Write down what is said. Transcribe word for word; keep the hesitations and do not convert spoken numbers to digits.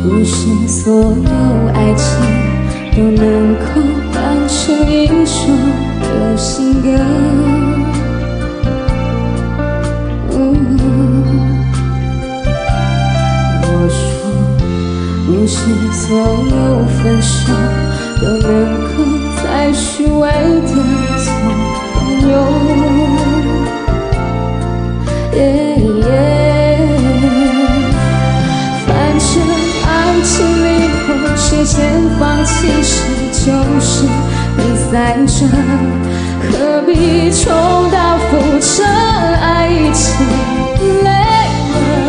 不是所有爱情都能够换成一首流行歌。我说，不是所有分手都能够再虚伪的做朋友。Yeah, yeah. 反正爱情里头，谁先放弃谁就是第三者，何必重蹈覆辙？爱已经累了。